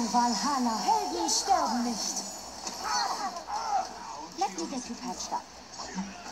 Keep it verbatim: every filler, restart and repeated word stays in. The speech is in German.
Valhalla. Helden sterben nicht. Leck mir, der Typ hat statt.